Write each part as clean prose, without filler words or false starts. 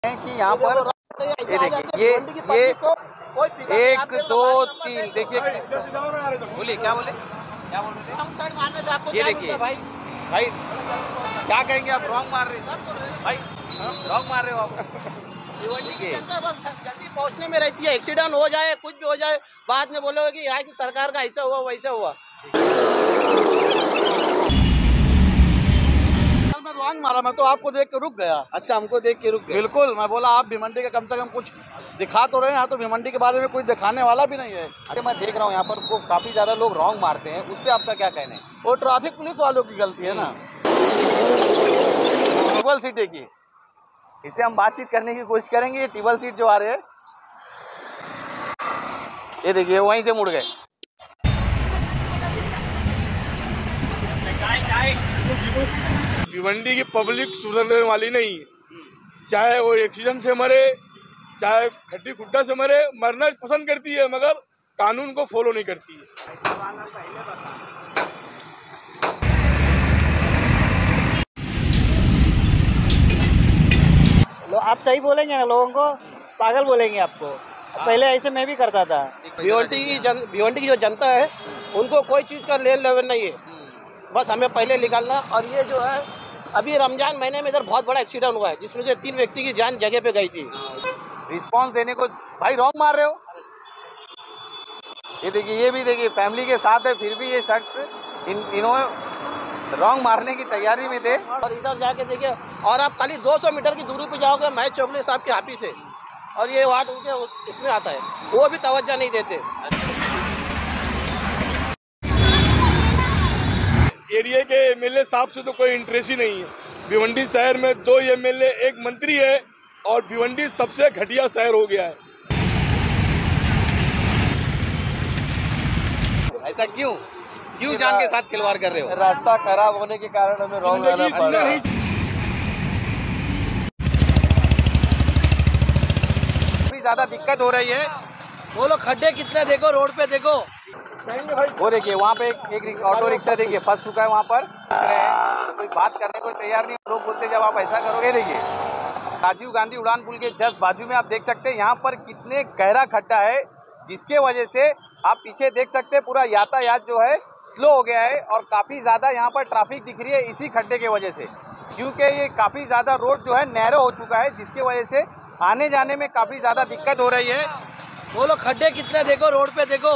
कि यहाँ पर ये देखिए ये 1 2 3 देखिए बोलिए क्या बोल रहे थे। ये देखिए भाई क्या कहेंगे आप, रॉन्ग मार रहे हैं भाई, रॉन्ग मार रहे हो आप। जल्दी पहुंचने में रहती है, एक्सीडेंट हो जाए कुछ भी हो जाए बाद में बोलोगे कि यहाँ की सरकार का ऐसा हुआ वैसा हुआ। मैं रॉन्ग मारा, मैं तो आपको देख के रुक गया। अच्छा, हमको देख के रुक गए। बिल्कुल, मैं बोला आप भिवंडी का कम से कम कुछ दिखा तो रहे हैं, तो भिवंडी के बारे में कोई दिखाने वाला भी नहीं है। अरे मैं देख रहा हूँ यहाँ पर को काफी ज्यादा लोग रॉन्ग मारते हैं, उस पर आपका क्या कहना है? वो ट्रैफिक पुलिस वालों की गलती है ना। टेबल सीट है की, इसे हम बातचीत करने की कोशिश करेंगे। ये टेबल सीट जो आ रहे हैं, ये देखिए वहीं से मुड़ गए। भिवंडी की पब्लिक सुधरने वाली नहीं है, चाहे वो एक्सीडेंट से मरे चाहे खड्डी खुड्डा से मरे, मरना पसंद करती है मगर कानून को फॉलो नहीं करती है। आप सही बोलेंगे ना, लोगों को पागल बोलेंगे आपको। पहले ऐसे मैं भी करता था। भिवंडी की जो जनता है उनको कोई चीज़ का लेन देन नहीं है, बस हमें पहले निकालना। और ये जो है अभी रमजान महीने में इधर बहुत बड़ा एक्सीडेंट हुआ है जिसमें से 3 व्यक्ति की जान जगह पे गई थी। रिस्पांस देने को भाई रॉन्ग मार रहे हो। ये देखिए, ये भी देखिए फैमिली के साथ है, फिर भी ये शख्स इन्होंने रॉन्ग मारने की तैयारी में थे। और इधर जाके देखिए, और आप खाली 200 मीटर की दूरी पे जाओगे महेश चौगले साहब के ऑफिस से, और ये वार्ड उनके इसमें आता है, वो भी तवज्जो नहीं देते। एरिया के एमएलए साहब से तो कोई इंटरेस्ट ही नहीं है। भिवंडी शहर में 2 एमएलए 1 मंत्री है और भिवंडी सबसे घटिया शहर हो गया है। ऐसा क्यों जान के साथ खिलवाड़ कर रहे हो? रास्ता खराब होने के कारण हमें रॉन्ग आना पड़ा। काफी ज्यादा दिक्कत हो रही है। वो लोग खड्डे कितने देखो, रोड पे देखो। वो देखिए वहाँ पे एक ऑटो रिक्शा देखिए फंस चुका है वहाँ पर। तो कोई बात करने को तैयार नहीं। लोग बोलते जब आप ऐसा करोगे, देखिए राजीव गांधी उड़ान पुल के जस्ट बाजू में आप देख सकते हैं यहाँ पर कितने गहरा खड्डा है, जिसके वजह से आप पीछे देख सकते हैं पूरा यातायात जो है स्लो हो गया है और काफ़ी ज़्यादा यहाँ पर ट्रैफिक दिख रही है इसी खड्डे के वजह से, क्योंकि ये काफ़ी ज़्यादा रोड जो है नैरो हो चुका है, जिसके वजह से आने जाने में काफ़ी ज़्यादा दिक्कत हो रही है। वो लोग खड्डे कितने देखो, रोड पे देखो।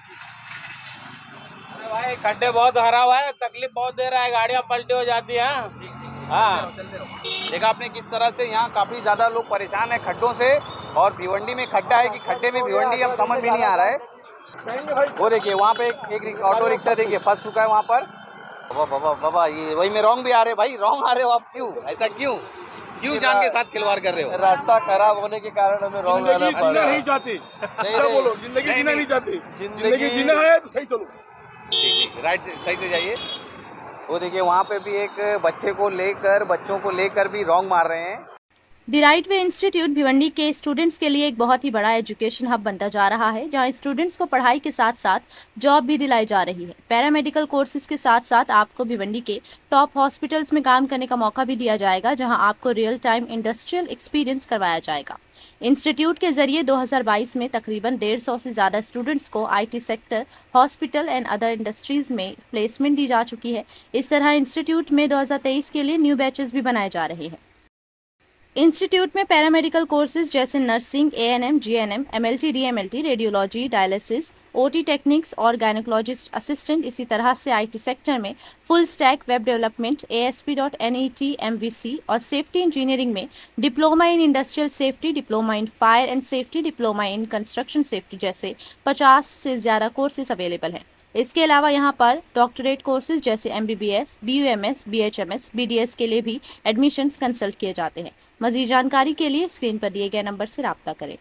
भाई खड्डे बहुत भरा हुआ है, तकलीफ बहुत दे रहा है, गाड़ियाँ पलटी हो जाती है। हाँ, देखा आपने किस तरह से यहाँ काफ़ी ज़्यादा लोग परेशान हैं खड्डों से। और भिवंडी में खड्डा है कि खड्डे में भिवंडी, अब समझ में नहीं आ रहा है। वो देखिए वहाँ पे एक ऑटो रिक्शा देखिए फंस चुका है वहाँ पर। बाबा ये वही में रॉन्ग भी आ रहे हैं भाई, रॉन्ग आ रहे हो आप। क्यों ऐसा क्यों जान के साथ खिलवाड़ कर रहे हो? रास्ता खराब होने के कारण हमें रॉन्ग आना पड़ा। जीना नहीं चाहती, बोलो जिंदगी जीना नहीं चाहती। जिंदगी जीना है तो सही चलो, ठीक राइट से सही से जाइए। वो देखिए वहाँ पे भी एक बच्चों को लेकर भी रॉन्ग मार रहे हैं। The right way institute Bhiwandi के स्टूडेंट्स के लिए एक बहुत ही बड़ा एजुकेशन हब बनता जा रहा है, जहां स्टूडेंट्स को पढ़ाई के साथ साथ जॉब भी दिलाई जा रही है। पैरामेडिकल कोर्सेज के साथ साथ आपको भिवंडी के टॉप हॉस्पिटल्स में काम करने का मौका भी दिया जाएगा, जहां आपको रियल टाइम इंडस्ट्रियल एक्सपीरियंस करवाया जाएगा। इंस्टीट्यूट के जरिए 2022 में तकरीबन 150 से ज़्यादा स्टूडेंट्स को IT sector, hospital and other industries में प्लेसमेंट दी जा चुकी है। इस तरह इंस्टीट्यूट में 2023 के लिए न्यू बैचेस भी बनाए जा रहे हैं। इंस्टीट्यूट में पैरामेडिकल कोर्सेज जैसे nursing, ANM, GNM, MLT, DMLT, radiology, dialysis, OT techniques और गायनोकोलॉजिस्ट असिस्टेंट, इसी तरह से आईटी सेक्टर में full stack web development, ASP.NET, MVC और सेफ्टी इंजीनियरिंग में diploma in industrial safety, diploma in fire and safety, diploma in construction safety जैसे 50 से ज़्यादा कोर्सेज अवेलेबल हैं। इसके अलावा यहाँ पर डॉक्टरेट कोर्सेज जैसे MBBS, BUMS, BHMS, BDS के लिए भी एडमिशन्स कंसल्ट किए जाते हैं। मज़ीद जानकारी के लिए स्क्रीन पर दिए गए नंबर से रब्ता करें।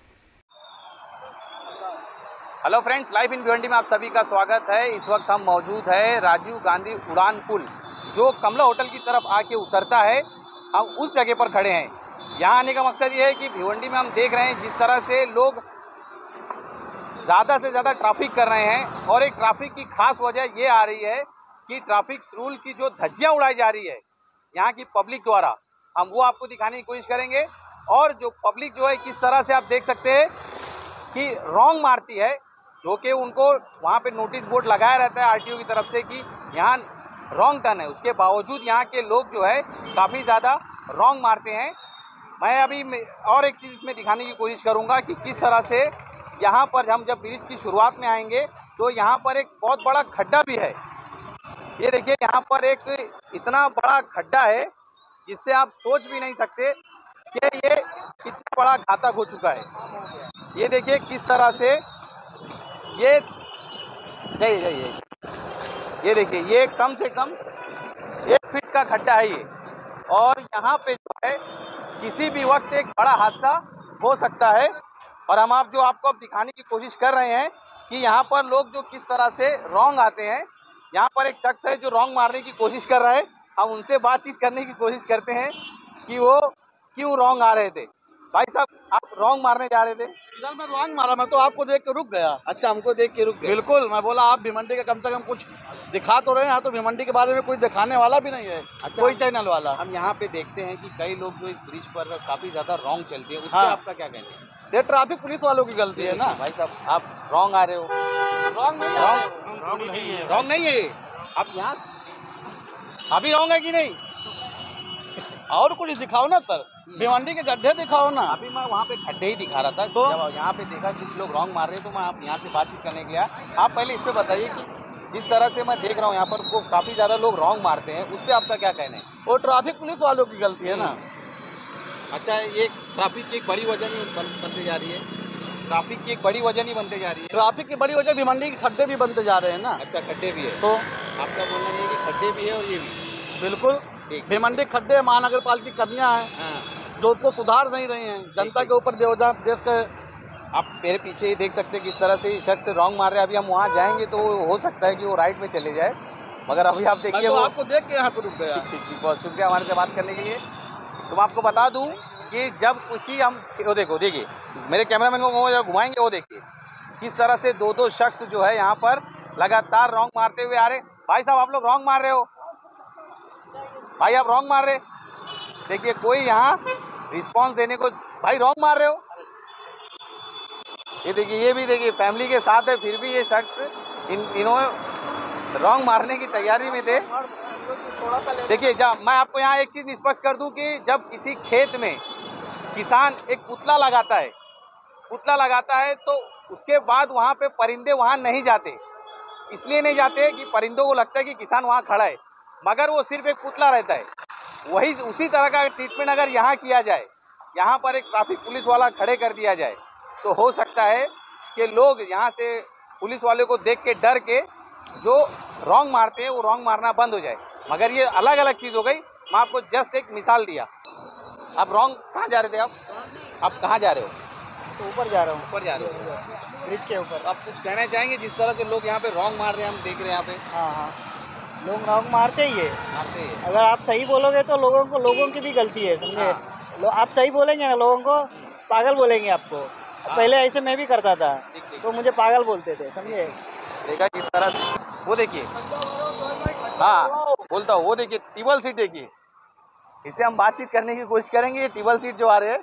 Hello friends, live in Bhiwandi में आप सभी का स्वागत है। इस वक्त हम मौजूद है राजीव गांधी उड़ान पुल जो कमला होटल की तरफ आके उतरता है, हम उस जगह पर खड़े हैं। यहाँ आने का मकसद ये है कि भिवंडी में हम देख रहे हैं जिस तरह से लोग ज़्यादा से ज़्यादा ट्रैफिक कर रहे हैं, और एक ट्रैफिक की खास वजह ये आ रही है कि ट्रैफिक रूल की जो धज्जियाँ उड़ाई जा रही है यहाँ की पब्लिक द्वारा, हम वो आपको दिखाने की कोशिश करेंगे। और जो पब्लिक जो है किस तरह से आप देख सकते हैं कि रॉन्ग मारती है, जो कि उनको वहाँ पे नोटिस बोर्ड लगाया रहता है आरटीओ की तरफ से कि यहाँ रॉन्ग टर्न है, उसके बावजूद यहाँ के लोग जो है काफ़ी ज़्यादा रॉन्ग मारते हैं। मैं अभी और एक चीज़ इसमें दिखाने की कोशिश करूँगा कि किस तरह से यहाँ पर हम जब ब्रिज की शुरुआत में आएंगे तो यहाँ पर एक बहुत बड़ा खड्डा भी है। ये देखिए यहाँ पर एक इतना बड़ा खड्डा है जिससे आप सोच भी नहीं सकते कि ये कितना बड़ा घातक हो चुका है। ये देखिए किस तरह से ये देखिए ये कम से कम 1 फीट का खड्डा है ये, और यहाँ पे जो है किसी भी वक्त एक बड़ा हादसा हो सकता है। और हम आपको अब दिखाने की कोशिश कर रहे हैं कि यहाँ पर लोग जो किस तरह से रॉन्ग आते हैं। यहाँ पर एक शख्स है जो रॉन्ग मारने की कोशिश कर रहा है, हम उनसे बातचीत करने की कोशिश करते हैं कि वो क्यों रॉन्ग आ रहे थे। भाई साहब, आप रॉन्ग मारने जा रहे थे? इधर मैं रॉन्ग मारा, मैं तो आपको देख के रुक गया। अच्छा, हमको देख के रुक गए? बिल्कुल, मैं बोला आप भिवंडी का कम से कम कुछ दिखा तो रहे हैं, तो भिवंडी के बारे में कोई दिखाने वाला भी नहीं है। अच्छा, कोई चैनल वाला। हम यहाँ पे देखते हैं कि कई लोग जो इस ब्रिज पर काफी ज्यादा रॉन्ग चलते हैं, उसपे हाँ। आपका क्या कहना है? ये ट्रैफिक पुलिस वालों की गलती है ना। भाई साहब, आप रॉन्ग आ रहे हो। रॉन्ग नहीं है आप यहाँ अभी रॉन्ग है कि नहीं? और कुछ दिखाओ ना सर, भिवंडी के गड्ढे दिखाओ ना। अभी मैं वहाँ पे खड्डे ही दिखा रहा था, तो जब यहाँ पे देखा कुछ लोग रॉन्ग मार रहे तो मैं आप यहाँ से बातचीत करने गया। आप पहले इस पे बताइए कि जिस तरह से मैं देख रहा हूँ यहाँ पर वो काफ़ी ज़्यादा लोग रॉन्ग मारते हैं, उस पर आपका क्या कहना है? वो ट्रैफिक पुलिस वालों की गलती है ना। अच्छा, ये ट्रैफिक की एक बड़ी वजह नहीं बनते जा रही है? ट्रैफिक की एक बड़ी वजह नहीं बनते जा रही है? ट्रैफिक की बड़ी वजह भिवंडी के खड्डे भी बनते जा रहे हैं ना। अच्छा, खड्डे भी है, तो आपका बोलना ये है कि खड्डे भी है और ये भी? बिल्कुल, भिवंडी खड्डे महानगर पालिका की कमियां हैं जो उसको सुधार नहीं रही हैं। जनता के ऊपर देश के आप मेरे पीछे ही देख सकते हैं किस तरह से ये शख्स रॉन्ग मार रहे हैं। अभी हम वहाँ जाएंगे तो हो सकता है कि वो राइट में चले जाए, मगर अभी आप देखिए तो वो आपको देख के यहाँ पे रुक गया। बहुत शुक्रिया हमारे से बात करने के लिए। तो मैं आपको बता दूं कि जब किसी हम वो देखिए मेरे कैमरामैन को जब घुमाएंगे वो देखिए किस तरह से दो शख्स जो है यहाँ पर लगातार रॉन्ग मारते हुए आ रहे। भाई साहब, आप लोग रॉन्ग मार रहे हो। भाई, आप रॉन्ग मार रहे, देखिए कोई यहाँ रिस्पांस देने को, भाई रॉन्ग मार रहे हो। ये देखिए, ये भी देखिए फैमिली के साथ है, फिर भी ये शख्स इन्होंने रॉन्ग मारने की तैयारी में थे। देखिए, जब मैं आपको यहाँ एक चीज़ निष्पक्ष कर दूं कि जब किसी खेत में किसान एक पुतला लगाता है तो उसके बाद वहाँ पे परिंदे वहाँ नहीं जाते। इसलिए नहीं जाते कि परिंदों को लगता है कि किसान वहाँ खड़ा है, मगर वो सिर्फ एक पुतला रहता है। वही उसी तरह का ट्रीटमेंट अगर यहाँ किया जाए, यहाँ पर एक ट्रैफिक पुलिस वाला खड़े कर दिया जाए, तो हो सकता है कि लोग यहाँ से पुलिस वाले को देख के डर के जो रॉन्ग मारते हैं वो रॉन्ग मारना बंद हो जाए। मगर ये अलग अलग चीज़ हो गई। मैं आपको जस्ट एक मिसाल दिया। आप रॉन्ग कहाँ जा रहे थे? आप कहाँ जा रहे हो? तो ऊपर जा रहा हूँ, ऊपर जा रहे हो, ब्रिज के ऊपर। आप कुछ कहना चाहेंगे जिस तरह से लोग यहाँ पे रॉन्ग मार रहे हैं, हम देख रहे हैं यहाँ पे? हाँ, लोग रॉन्ग मारते ही है। मारते हैं। अगर आप सही बोलोगे तो लोगों की भी गलती है, समझे। आप सही बोलेंगे ना, लोगों को पागल बोलेंगे आपको। पहले ऐसे मैं भी करता था तो मुझे पागल बोलते थे, समझे। देखा किस तरह से, वो देखिए, हाँ बोलता हूँ, वो देखिए टेबल सीट देखिए, इसे हम बातचीत करने की कोशिश करेंगे। ये टेबल सीट जो आ रहे हैं,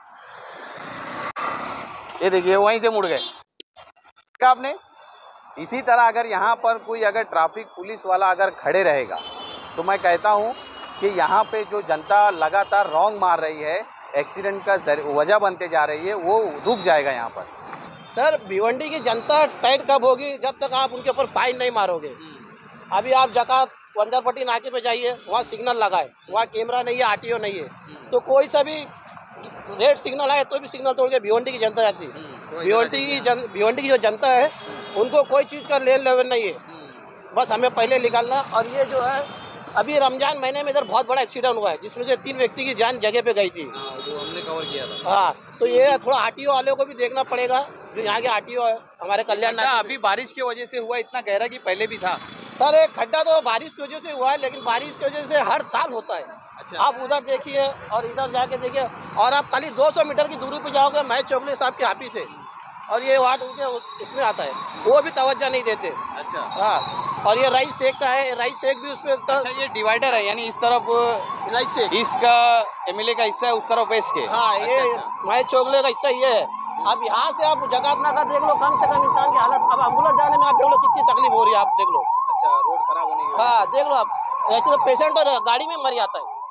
ये देखिए वहीं से मुड़ गए। आपने इसी तरह अगर यहाँ पर कोई अगर ट्रैफिक पुलिस वाला अगर खड़े रहेगा तो मैं कहता हूँ कि यहाँ पे जो जनता लगातार रॉन्ग मार रही है, एक्सीडेंट का वजह बनते जा रही है, वो रुक जाएगा यहाँ पर। सर, भिवंडी की जनता टाइट कब होगी? जब तक आप उनके ऊपर फाइन नहीं मारोगे। अभी आप जकात वंजारपट्टी नाके पे जाइए, वहाँ सिग्नल लगाए, वहाँ कैमरा नहीं है, आरटीओ नहीं है, तो कोई सा भी रेड सिग्नल आए तो भी सिग्नल तोड़ के भिवंडी की जनता जाती है। भिवंडी की जो जनता है उनको कोई चीज़ का लेन देन नहीं है, बस हमें पहले निकालना। और ये जो है अभी रमजान महीने में इधर बहुत बड़ा एक्सीडेंट हुआ है जिसमें से 3 व्यक्ति की जान जगह पे गई थी। जो हमने कवर किया था। हाँ, तो ये थोड़ा आरटीओ वालों को भी देखना पड़ेगा, जो यहाँ के आरटीओ है हमारे कल्याण। अभी बारिश की वजह से हुआ इतना गहरा कि पहले भी था? सर, एक खड्डा तो बारिश की वजह से हुआ है, लेकिन बारिश की वजह से हर साल होता है। अच्छा। आप उधर देखिए और इधर जाके देखिए, और आप खाली 200 मीटर की दूरी पे जाओगे महेश चौगले साहब के ऑफिस से, और ये वार्ड उनके इसमें आता है, वो भी तवज्जो नहीं देते। अच्छा। हाँ, और ये राइस शेक का है, राइस शेक भी उसमें अच्छा, ये डिवाइडर है, यानी इस तरफ राइस शेक ईस्ट का एमएलए का हिस्सा है, उस तरफ वेस्ट के। हाँ, ये भाई चोगले का हिस्सा ये है। अब यहाँ से आप जगन्नाथ का देख लो, कम से कम इंसान की हालत, अब एम्बुलेंस जाने में आप देख लो कितनी तकलीफ हो रही है, आप देख लो। अच्छा, रोड खराब होने की। हाँ, देख लो आप, ऐसे तो पेशेंट और गाड़ी में मर जाता है।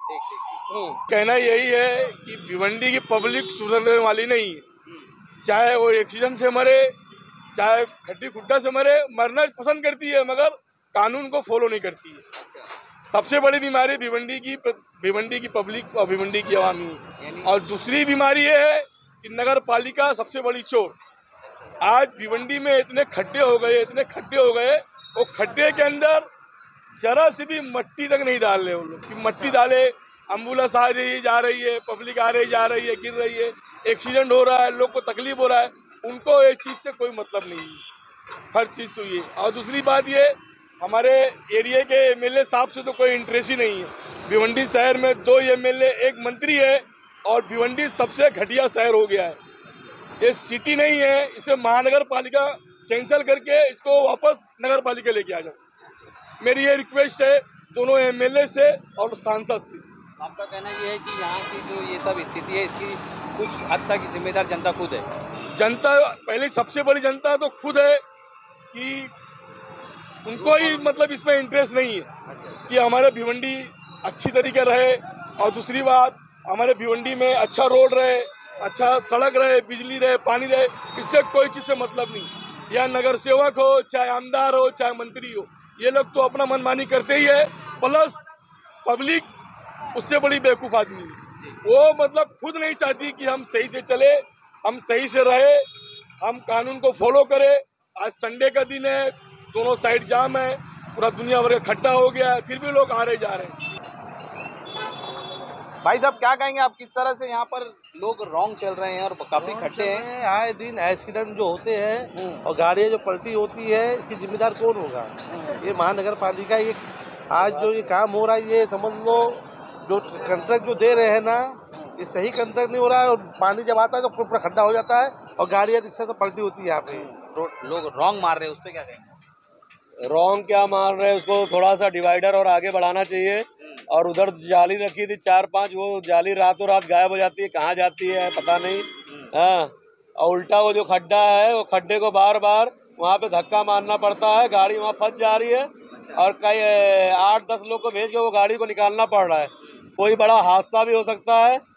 कहना यही है कि भिवंडी की पब्लिक सुधरने वाली नहीं है। चाहे वो एक्सीडेंट से मरे, चाहे खड्डी खुड्डा से मरे, मरना पसंद करती है मगर कानून को फॉलो नहीं करती है। सबसे बड़ी बीमारी भिवंडी की पब्लिक और भिवंडी की आवामी है। और दूसरी बीमारी ये है कि नगर पालिका सबसे बड़ी चोर। आज भिवंडी में इतने खड्डे हो गए, वो खड्डे के अंदर जरा से भी मट्टी तक नहीं डाल रहे वो लोग कि मट्टी डाले। एम्बुलेंस आ रही है, जा रही है, पब्लिक आ रही जा रही है, गिर रही है, एक्सीडेंट हो रहा है, लोग को तकलीफ हो रहा है, उनको ये चीज़ से कोई मतलब नहीं है। हर चीज़ तो ये। और दूसरी बात ये, हमारे एरिया के एमएलए साहब से तो कोई इंटरेस्ट ही नहीं है। भिवंडी शहर में 2 एमएलए, 1 मंत्री है और भिवंडी सबसे घटिया शहर हो गया है। ये सिटी नहीं है, इसे महानगर पालिका कैंसिल करके इसको वापस नगर पालिका लेके आ जाओ। मेरी ये रिक्वेस्ट है दोनों एमएलए से और सांसद से। आपका कहना ये है कि यहाँ की जो ये सब स्थिति है, इसकी कुछ हद तक जिम्मेदार जनता खुद है। जनता पहले, सबसे बड़ी जनता तो खुद है कि उनको ही मतलब इसमें इंटरेस्ट नहीं है कि हमारे भिवंडी अच्छी तरीके रहे। और दूसरी बात, हमारे भिवंडी में अच्छा रोड रहे, अच्छा सड़क रहे, बिजली रहे, पानी रहे, इससे कोई चीज़ से मतलब नहीं। या नगर सेवक हो, चाहे आमदार हो, चाहे मंत्री हो, ये लोग तो अपना मनमानी करते ही है। प्लस पब्लिक उससे बड़ी बेवकूफ़ आदमी है। वो मतलब खुद नहीं चाहती कि हम सही से चले, हम सही से रहे, हम कानून को फॉलो करें। आज संडे का दिन है, दोनों साइड जाम है, पूरा दुनिया भर का खड्डा हो गया है, फिर भी लोग आ रहे जा रहे हैं। भाई साहब, क्या कहेंगे आप, किस तरह से यहाँ पर लोग रॉन्ग चल रहे हैं और काफी खड्डे हैं? आए दिन एक्सीडेंट जो होते हैं और गाड़ियाँ जो पलटी होती है, इसकी जिम्मेदार कौन होगा? ये महानगर पालिका। ये आज जो ये काम हो रहा है, ये समझ लो जो कंट्रैक्ट जो दे रहे हैं ना, ये सही कंट्रैक्ट नहीं हो रहा है। और पानी जब आता है तो पूरा खड्डा हो जाता है और गाड़ियाँ रिक्शा तो पलटी होती है यहाँ पे। लोग रॉन्ग मार रहे हैं, उस पर क्या कहेंगे? रॉन्ग क्या मार रहे हैं, उसको थोड़ा सा डिवाइडर और आगे बढ़ाना चाहिए। और उधर जाली रखी थी 4-5, वो जाली रातों रात गायब हो जाती है, कहाँ जाती है पता नहीं। हाँ, और उल्टा वो जो खड्डा है, वो खड्डे को बार बार वहाँ पे धक्का मारना पड़ता है, गाड़ी वहाँ फंस जा रही है और कई 8-10 लोग को भेज के वो गाड़ी को निकालना पड़ रहा है। कोई बड़ा हादसा भी हो सकता है